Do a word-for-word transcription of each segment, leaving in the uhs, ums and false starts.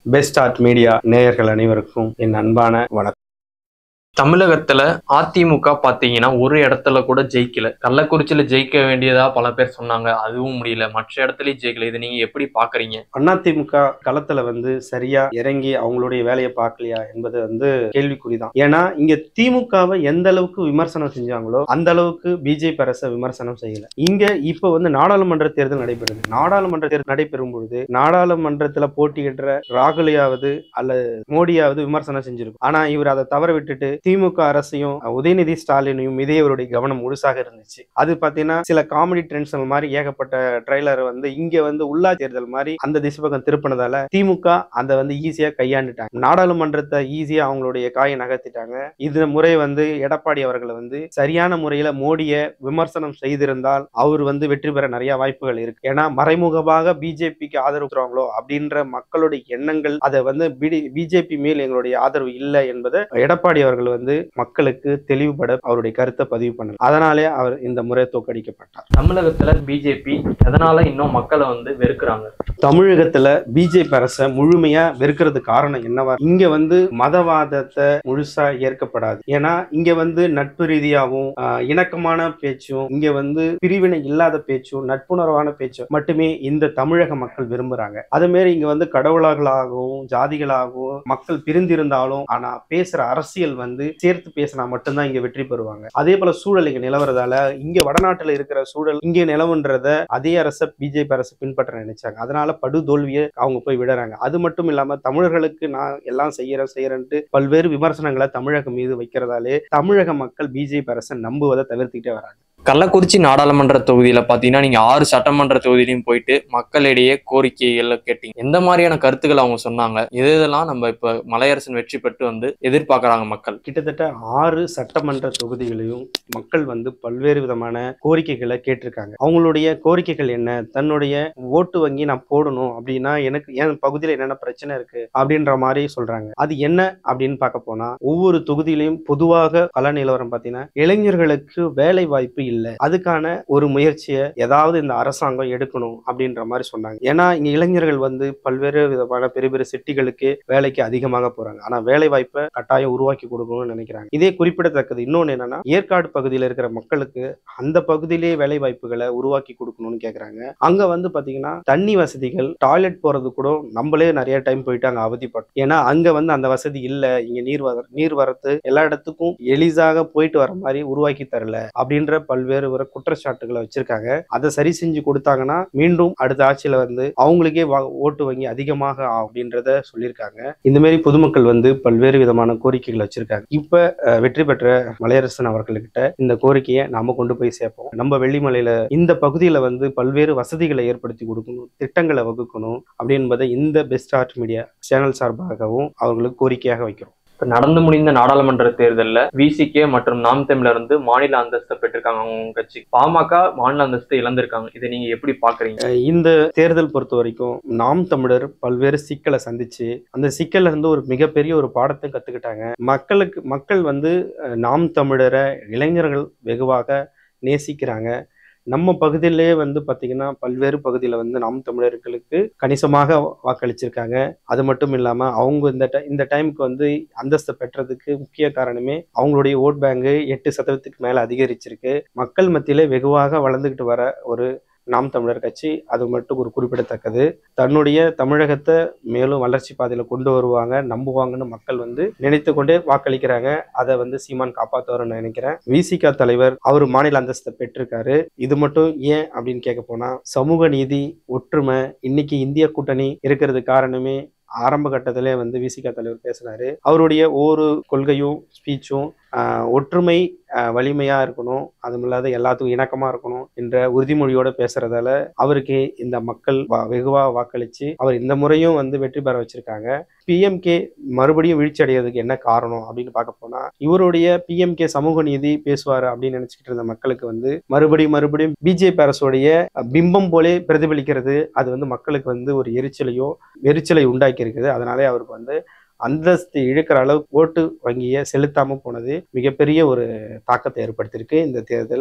Best art media நேயர்கள் அனைவருக்கும் என் அன்பான வணக்கம். தமிழகத்துல அதிமுக பாத்தீங்கன்னா ஒரு இடத்துல கூட ஜெயிக்கல. கள்ளக்குறிச்சியில ஜெயிக்க வேண்டியதா பல பேர் சொன்னாங்க, அதுவும் முடியல. மற்ற இடத்துலயும் ஜெயிக்கல. இதை நீங்க எப்படி பாக்குறீங்க? அதிமுக களத்துல வந்து சரியா இறங்கி அவங்களுடைய வேலையை பார்க்கலையா என்பது வந்து கேள்விக்குறிதான். ஏன்னா இங்க திமுகவை எந்த அளவுக்கு விமர்சனம் செஞ்சாங்களோ அந்த அளவுக்கு பிஜேபி அரசை விமர்சனம் செய்யல. இங்க இப்ப வந்து நாடாளுமன்ற தேர்தல் நடைபெறுது. நாடாளுமன்ற தேர்தல் நடைபெறும் பொழுது நாடாளுமன்றத்துல போட்டியிடுற ராகுலியாவது அல்லது மோடியாவது விமர்சனம் செஞ்சிருக்கும். ஆனா இவர் அதை தவற விட்டுட்டு திமுக அரசையும் உதயநிதி ஸ்டாலினையும் இதே இவருடைய கவனம் முழுசாக இருந்துச்சு. அது பாத்தீங்கன்னா சில காமெடி ட்ரெண்ட்ஸ் மாதிரி ஏகப்பட்ட ட்ரெய்லர் வந்து இங்க வந்து உள்ளா தேர்தல் மாதிரி அந்த திசை பக்கம் திருப்பினதால திமுக அந்த வந்து ஈஸியா கையாண்டுட்டாங்க. நாடாளுமன்றத்தை ஈஸியா அவங்களுடைய காயை நகர்த்திட்டாங்க. இந்த முறை வந்து எடப்பாடி அவர்கள் வந்து சரியான முறையில மோடியை விமர்சனம் செய்திருந்தால் அவர் வந்து வெற்றி பெற நிறைய வாய்ப்புகள் இருக்கு. ஏன்னா மறைமுகமாக பிஜேபிக்கு ஆதரவு தருவாங்களோ அப்படின்ற மக்களுடைய எண்ணங்கள் அதை வந்து பிஜேபி மேல் எங்களுடைய ஆதரவு இல்லை என்பதை எடப்பாடி அவர்கள் வந்து மக்களுக்கு தெளிவுபட அவருடைய கருத்தை பதிவு பண்ணல. அதனாலே அவர் இந்த முறை தோற்கடிக்கப்பட்டார். தமிழகத்துல பிஜேபி எதனால இன்னும் மக்களை வந்து வெறுக்கிறாங்க? தமிழகத்துல பிஜேபி அரசை முழுமையா வெறுக்கிறது காரணம் என்னவா, இங்க வந்து மதவாதத்தை முழுசா ஏற்கப்படாது. ஏன்னா இங்க வந்து நட்பு ரீதியாகவும் இணக்கமான பேச்சும் இங்க வந்து பிரிவினை இல்லாத பேச்சும் நட்புணர்வான பேச்சும் மட்டுமே இந்த தமிழக மக்கள் விரும்புறாங்க. அதே மாதிரி இங்க வந்து கடவுளாகளாகவும் ஜாதிகளாகவும் மக்கள் பிரிந்திருந்தாலும் ஆனா பேசுற அரசியல் வந்து சேர்த்து பேசினா மட்டும்தான் இங்க வெற்றி பெறுவாங்க. அதே போல சூழல் இங்க நிலவரதால இங்க வடநாட்டுல இருக்கிற சூழல் இங்க நிலவுன்றத அதே அரசை பிஜேபி அரசு பின்பற்ற நினைச்சாங்க. அதனால படு தோல்வியை அவங்க போய் விடுறாங்க. அது மட்டும் இல்லாம தமிழர்களுக்கு நான் எல்லாம் செய்யறேன் செய்யறேன்ட்டு பல்வேறு விமர்சனங்களை தமிழகம் மீது வைக்கிறதாலே தமிழக மக்கள் பிஜேபி அரசை நம்புவதை தவிர்த்துக்கிட்டே வராங்க. கள்ளக்குறிச்சி நாடாளுமன்ற தொகுதியில பாத்தீங்கன்னா நீங்க ஆறு சட்டமன்ற தொகுதியிலையும் போயிட்டு மக்களிடையே கோரிக்கைகள் கேட்டீங்க. எந்த மாதிரியான கருத்துக்கள் அவங்க சொன்னாங்க? எது இதெல்லாம் நம்ம இப்ப மலையரசன் வெற்றி பெற்று வந்து எதிர்பார்க்கறாங்க மக்கள்? கிட்டத்தட்ட ஆறு சட்டமன்ற தொகுதிகளையும் மக்கள் வந்து பல்வேறு விதமான கோரிக்கைகளை கேட்டிருக்காங்க. அவங்களுடைய கோரிக்கைகள் என்ன? தன்னுடைய ஓட்டு வங்கி நான் போடணும் அப்படின்னா எனக்கு என் பகுதியில என்னென்ன பிரச்சனை இருக்கு அப்படின்ற மாதிரி சொல்றாங்க. அது என்ன அப்படின்னு பார்க்க போனா ஒவ்வொரு தொகுதியிலையும் பொதுவாக கள நிலவரம் பார்த்தீங்கன்னா இளைஞர்களுக்கு வேலை வாய்ப்பு இல்லை, அதுக்கான ஒரு முயற்சியை ஏதாவது இந்த அரசாங்கம் எடுக்கணும் அப்படின்ற மாதிரி சொன்னாங்க. ஏன்னா இங்க இளைஞர்கள் வந்து பல்வேறு விதமான பெரிய பெரிய சிட்டிகளுக்கு வேலைக்கு அதிகமாக போறாங்க. ஆனா வேலை வாய்ப்பை கட்டாயம் உருவாக்கி கொடுக்கணும்னு நினைக்கிறாங்க. இதே குறிப்பிடத்தக்கது. இன்னொன்னு என்னன்னா ஏற்காடு பகுதியில் இருக்கிற மக்களுக்கு அந்த பகுதியிலேயே வேலை வாய்ப்புகளை உருவாக்கி கொடுக்கணும்னு கேட்கறாங்க. அங்க வந்து பாத்தீங்கன்னா தண்ணி வசதிகள், டாய்லெட் போறது கூட நம்மளே நிறைய டைம் போயிட்டு அங்க அவதிப்பட்டோம். ஏன்னா அங்க வந்து அந்த வசதி இல்லை. இங்க நீர் வர நீர் வரத்து எல்லா இடத்துக்கும் எளிதாக போயிட்டு வர மாதிரி உருவாக்கி தரல அப்படின்ற பல்வேறு குற்றச்சாட்டுகளை வச்சிருக்காங்க. அதை சரி செஞ்சு கொடுத்தாங்கன்னா மீண்டும் அடுத்த ஆட்சியில வந்து அவங்களுக்கே ஓட்டு வங்கி அதிகமாக அப்படின்றத சொல்லியிருக்காங்க. இந்த மாதிரி பொதுமக்கள் வந்து பல்வேறு விதமான கோரிக்கைகள் வச்சிருக்காங்க. இப்ப வெற்றி பெற்ற மலையரசன் அவர்கள்கிட்ட இந்த கோரிக்கையை நாம கொண்டு போய் சேர்ப்போம். நம்ம வெள்ளிமலையில இந்த பகுதியில வந்து பல்வேறு வசதிகளை ஏற்படுத்தி கொடுக்கணும், திட்டங்களை வகுக்கணும் அப்படி என்பதை இந்த பெஸ்ட் ஆர்ட் மீடியா சேனல் சார்பாகவும் அவர்களுக்கு கோரிக்கையாக வைக்கிறோம். இப்ப நடந்து முடிந்த நாடாளுமன்ற தேர்தலில் விசிகே மற்றும் நாம் தமிழர் இருந்து மாநில அந்தஸ்தை பெற்றிருக்காங்க. அவங்க கட்சி பாமக மாநில அந்தஸ்தை இழந்திருக்காங்க. இதை நீங்க எப்படி பாக்குறீங்க? இந்த தேர்தல் பொறுத்த வரைக்கும் நாம் தமிழர் பல்வேறு சிக்கலை சந்திச்சு அந்த சிக்கல்ல இருந்து ஒரு மிகப்பெரிய ஒரு பாடத்தை கத்துக்கிட்டாங்க. மக்களுக்கு மக்கள் வந்து நாம் தமிழரை இளைஞர்கள் வெகுவாக நேசிக்கிறாங்க. நம்ம பகுதியிலே வந்து பார்த்தீங்கன்னா பல்வேறு பகுதியில் வந்து நாம் தமிழர்களுக்கு கணிசமாக வாக்களிச்சிருக்காங்க. அது மட்டும் இல்லாமல் அவங்க இந்த இந்த டைமுக்கு வந்து அந்தஸ்து பெற்றதுக்கு முக்கிய காரணமே அவங்களுடைய ஓட் பேங்கு எட்டு சதவீதத்துக்கு மேலே அதிகரிச்சிருக்கு. மக்கள் மத்தியிலே வெகுவாக வளர்ந்துக்கிட்டு வர ஒரு நாம் தமிழர் கட்சி அது மட்டும் ஒரு குறிப்பிடத்தக்கது. தன்னுடைய தமிழகத்தை மேலும் வளர்ச்சி பாதையில கொண்டு வருவாங்க, நம்புவாங்கன்னு மக்கள் வந்து நினைத்து கொண்டே வாக்களிக்கிறாங்க. அதை வந்து சீமான் காப்பாற்றுவார்னு நினைக்கிறேன். விசிக தலைவர் அவர் மாநில அந்தஸ்தை பெற்றிருக்காரு. இது மட்டும் ஏன் அப்படின்னு கேட்க போனா சமூக நீதி, ஒற்றுமை, இன்னைக்கு இந்திய கூட்டணி இருக்கிறது காரணமே ஆரம்ப கட்டத்திலே வந்து விசிக தலைவர் பேசினாரு. அவருடைய ஒவ்வொரு கொள்கையும் ஸ்பீச்சும் ஒற்றுமை வலிமையா இருக்கணும், அதுவும் இல்லாத எல்லாத்துக்கும் இணக்கமா இருக்கணும் என்ற உறுதிமொழியோட பேசுறதால அவருக்கு இந்த மக்கள் வெகுவா வாக்களிச்சு அவர் இந்த முறையும் வந்து வெற்றி பெற வச்சிருக்காங்க. பிஎம்கே மறுபடியும் வீழ்ச்சி அடைவதற்கு என்ன காரணம் அப்படின்னு பார்க்க போனா இவருடைய பிஎம்கே சமூக நீதி பேசுவாரு அப்படின்னு நினைச்சுக்கிட்டு இருந்த மக்களுக்கு வந்து மறுபடியும் மறுபடியும் பிஜேபி அரசுடைய பிம்பம் போலே பிரதிபலிக்கிறது. அது வந்து மக்களுக்கு வந்து ஒரு எரிச்சலையோ எரிச்சலை உண்டாக்கி இருக்குது. அதனாலே அவருக்கு வந்து அந்தஸ்து இழுக்கிற அளவுக்கு ஓட்டு வங்கியை செலுத்தாம போனது மிகப்பெரிய ஒரு தாக்கத்தை ஏற்படுத்தியிருக்கு இந்த தேர்தல்.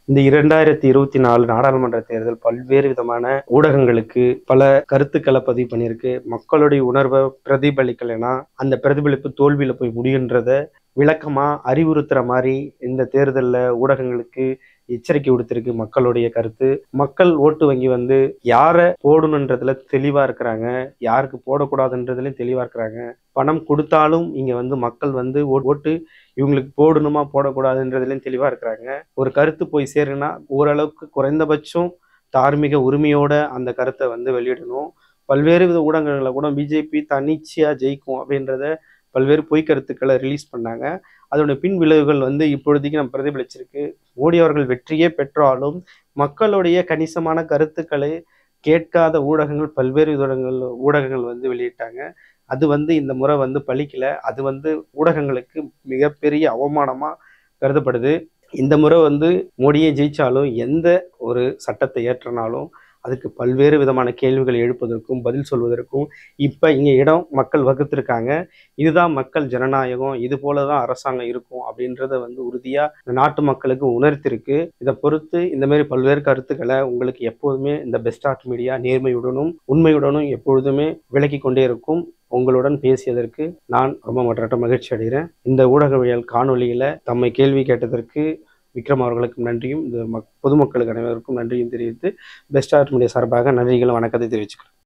இந்த இரண்டாயிரத்தி இருபத்தி நாலு நாடாளுமன்ற தேர்தல் பல்வேறு விதமான ஊடகங்களுக்கு பல கருத்துக்களை பதிவு பண்ணியிருக்கு. மக்களுடைய உணர்வை பிரதிபலிக்கலைன்னா அந்த பிரதிபலிப்பு தோல்வியில போய் முடியுன்றத விளக்கமா அறிவுறுத்துற மாதிரி இந்த தேர்தலில் ஊடகங்களுக்கு எச்சரிக்கை விடுத்திருக்கு மக்களுடைய கருத்து. மக்கள் ஓட்டு வங்கி வந்து யாரை போடணுன்றதுல தெளிவா இருக்கிறாங்க, யாருக்கு போடக்கூடாதுன்றதுலயும் தெளிவா இருக்கிறாங்க. பணம் கொடுத்தாலும் இங்க வந்து மக்கள் வந்து ஓட்டு இவங்களுக்கு போடணுமா போடக்கூடாதுன்றதுலயும் தெளிவா இருக்கிறாங்க. ஒரு கருத்து போய் சேருன்னா ஓரளவுக்கு குறைந்தபட்சம் தார்மீக உரிமையோட அந்த கருத்தை வந்து வெளியிடணும். பல்வேறு வித ஊடகங்களை கூட பிஜேபி தன்னிச்சையா ஜெயிக்கும் அப்படின்றத பல்வேறு பொய் கருத்துக்களை ரிலீஸ் பண்ணாங்க. அதோட பின் விளைவுகள் வந்து இப்பொழுதைக்கு நம்ம பிரதிபலிச்சிருக்கு. மோடி அவர்கள் வெற்றியே பெற்றாலும் மக்களுடைய கணிசமான கருத்துக்களை கேட்காத ஊடகங்கள் பல்வேறு ஊடகங்கள் ஊடகங்கள் வந்து வெளியிட்டாங்க. அது வந்து இந்த முறை வந்து பலிக்கல. அது வந்து ஊடகங்களுக்கு மிகப்பெரிய அவமானமா கருதப்படுது. இந்த முறை வந்து மோடியே ஜெயிச்சாலும் எந்த ஒரு சட்டத்தை ஏற்றினாலும் அதுக்கு பல்வேறு விதமான கேள்விகளை எழுப்பதற்கும் பதில் சொல்வதற்கும் இப்ப இங்க இடம் மக்கள் வகுத்திருக்காங்க. இதுதான் மக்கள் ஜனநாயகம், இது போலதான் அரசாங்கம் இருக்கும் அப்படின்றத வந்து உறுதியா இந்த நாட்டு மக்களுக்கு உணர்த்திருக்கு. இதை பொறுத்து இந்த மாதிரி பல்வேறு கருத்துக்களை உங்களுக்கு எப்போதுமே இந்த பெஸ்ட் ஆர்ட் மீடியா நேர்மையுடனும் உண்மையுடனும் எப்பொழுதுமே விளக்கி கொண்டே இருக்கும். உங்களுடன் பேசியதற்கு நான் ரொம்ப மற்ற மகிழ்ச்சி அடைகிறேன். இந்த ஊடகவியல் காணொலியில தம்மை கேள்வி கேட்டதற்கு விக்ரம் அவர்களுக்கும் நன்றியும் இந்த பொதுமக்களுக்கு அனைவருக்கும் நன்றியும் தெரிவித்து பெஸ்ட் ஆர்ட் மீடியா சார்பாக நன்றிகளும் வணக்கத்தை தெரிவிச்சுக்கிறேன்.